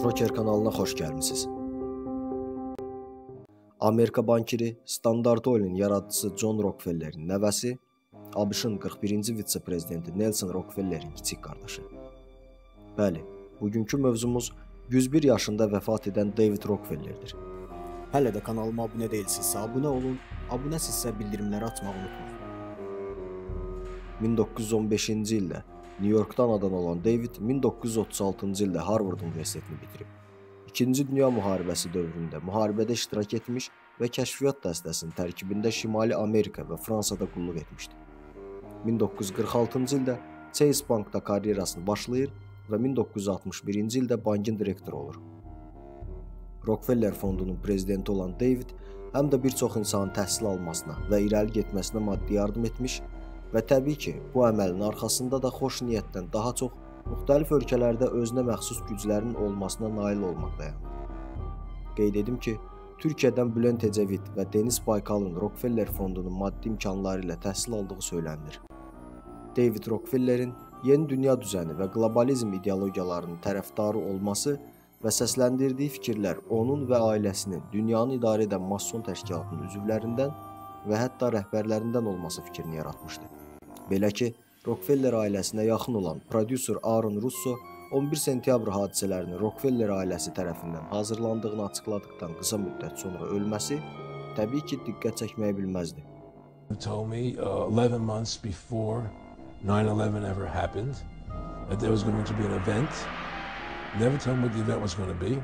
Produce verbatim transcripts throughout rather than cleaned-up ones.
Roker kanalına xoş gəlmisiniz. Amerika bankiri Standard Oil'in yaradıcısı John Rockefeller'in nəvəsi, ABŞ-ın qırx birinci vitse-prezidenti Nelson Rockefeller'in kiçik qardaşı. Bəli, bugünkü mövzumuz yüz bir yaşında vəfat edən David Rockefeller'dir. Hələ də kanalıma abunə deyilsinizsə abunə olun, abunəsizsə bildirimləri açmağı unutmayın. min doqquz yüz on beşinci ildə New York'dan anadan olan David min doqquz yüz otuz altıncı ildə Harvard Universitetini bitirib. İkinci Dünya müharibəsi dövründə müharibədə iştirak etmiş və kəşfiyyat dəstəsinin tərkibində Şimali Amerika və Fransada qulluq etmişdi. min doqquz yüz qırx altıncı ildə Chase Bankda karyerasını başlayır və min doqquz yüz altmış birinci ildə bankın direktoru olur. Rockefeller fondunun prezidenti olan David həm də bir çox insanın təhsil almasına və irəli getməsinə maddi yardım etmiş və təbii ki, bu əməlin arxasında da xoş niyyətdən daha çox müxtəlif ölkələrdə özünə məxsus güclərin olmasına nail olmaq dayanır. Qeyd edim ki, Türkiyədən Bülent Ecevit və Deniz Baykalın Rockefeller fondunun maddi imkanları ilə təhsil aldığı söylənilir. David Rockefeller'in yeni dünya düzəni və qlobalizm ideologiyalarının tərəfdarı olması və səsləndirdiyi fikirlər onun və ailəsinin dünyanı idarə edən mason təşkilatının üzvlərindən və hətta rəhbərlərindən olması fikrini yaratmışdı. Belə ki, Rockefeller ailəsinə yaxın olan prodüser Aaron Russo on bir sentyabr hadisələrinin Rockefeller ailəsi tərəfindən hazırlandığını açıqladıqdan qısa müddət sonra ölməsi təbii ki, diqqət çəkməyə bilməzdi. He told me uh, eleven months before nine eleven ever happened that there was going to be an event. Never told me what the event was going to be,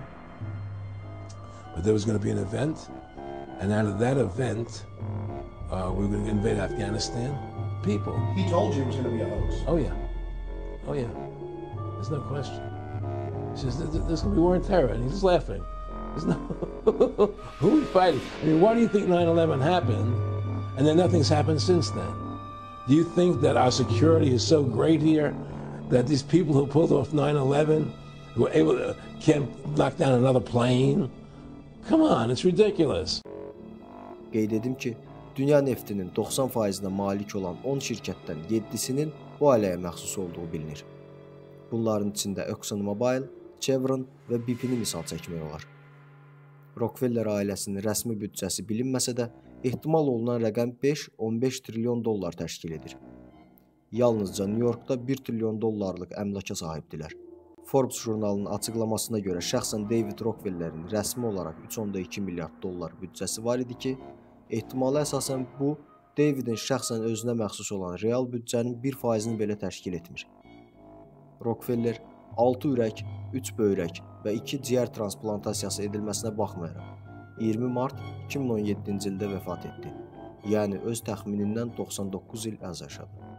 but there was going to be an event, and out of that event, uh, we were going to invade Afghanistan. People. He told you it was going to be a hoax. Oh yeah, oh yeah. There's no question. He says there's going to be war and terror, and he's just laughing. There's no who are we fighting? I mean, why do you think nine eleven happened, and then nothing's happened since then? Do you think that our security is so great here that these people who pulled off nine eleven who were able to can't knock down another plane? Come on, it's ridiculous. Qeyd edim ki, dünya neftinin doxsan faizinə malik olan on şirkətdən yeddisinin bu ailəyə məxsus olduğu bilinir. Bunların içində ExxonMobil, Chevron və B P-ni misal çəkmək olar. Rockefeller ailəsinin rəsmi büdcəsi bilinməsə də, ehtimal olunan rəqəm beş on beş trilyon dollar təşkil edir. Yalnızca New Yorkda bir trilyon dollarlıq əmlaka sahibdilər. Forbes jurnalının açıqlamasına görə şəxsən David Rockefeller'in rəsmi olaraq üç nöqtə iki milyard dollar büdcəsi var idi ki, ehtimala əsasən bu, Davidin şəxsən özünə məxsus olan real büdcənin bir faizini belə təşkil etmir. Rockefeller altı ürək, üç böyrək və iki ciyər transplantasiya edilməsinə baxmayaraq, iyirmi mart iki min on yeddinci ildə vəfat etdi. Yəni öz təxminindən doxsan doqquz il az yaşadı.